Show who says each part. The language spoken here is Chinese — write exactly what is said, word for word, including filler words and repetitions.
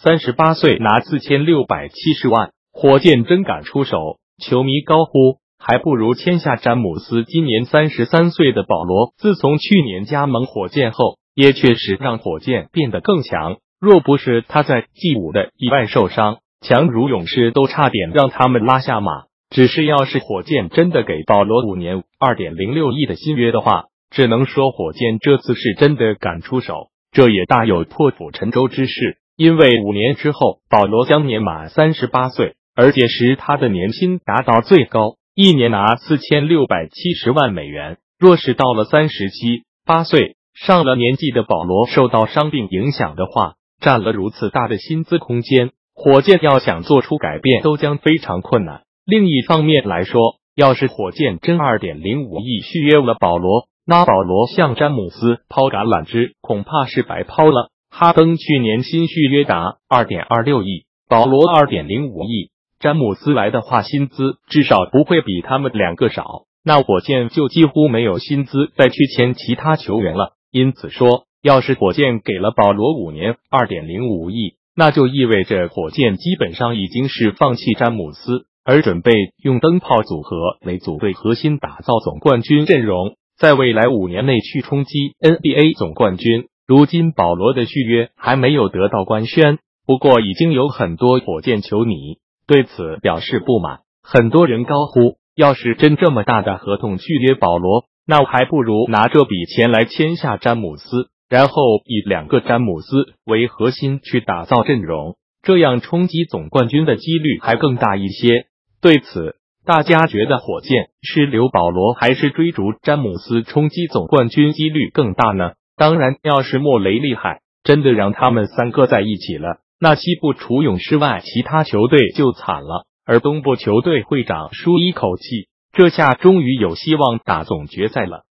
Speaker 1: 三十八岁拿四千六百七十万，火箭真敢出手，球迷高呼还不如签下詹姆斯。今年三十三岁的保罗，自从去年加盟火箭后，也确实让火箭变得更强。若不是他在 G 五 的意外受伤，强如勇士都差点让他们拉下马。只是要是火箭真的给保罗五年 二点零六亿的新约的话，只能说火箭这次是真的敢出手，这也大有破釜沉舟之势。因为五年之后保罗将年满三十八岁，而届时他的年薪达到最高，一年拿四千六百七十万美元。若是到了三十七八岁，上了年纪的保罗受到伤病影响的话，占了如此大的薪资空间，火箭要想做出改变都将非常困难。另一方面来说，要是火箭真 二点零五亿续约了保罗，那保罗向詹姆斯抛橄榄枝恐怕是白抛了。哈登去年新续约达 二点二六亿，保罗 二点零五亿，詹姆斯来的话薪资至少不会比他们两个少，那火箭就几乎没有薪资再去签其他球员了。因此说，要是火箭给了保罗五年 二点零五亿，那就意味着火箭基本上已经是放弃詹姆斯，而准备用灯泡组合为组队核心，打造总冠军阵容，在未来五年内去冲击 N B A 总冠军。如今保罗的续约还没有得到官宣，不过已经有很多火箭球迷对此表示不满。很多人高呼，要是真这么大的合同续约保罗，那还不如拿这笔钱来签下詹姆斯，然后以两个詹姆斯为核心去打造阵容，这样冲击总冠军的几率还更大一些。对此，大家觉得火箭是留保罗还是追逐詹姆斯冲击总冠军几率更大呢？当然，要是莫雷厉害，真的让他们三个在一起了，那西部除勇士外其他球队就惨了，而东部球队会长舒一口气，这下终于有希望打总决赛了。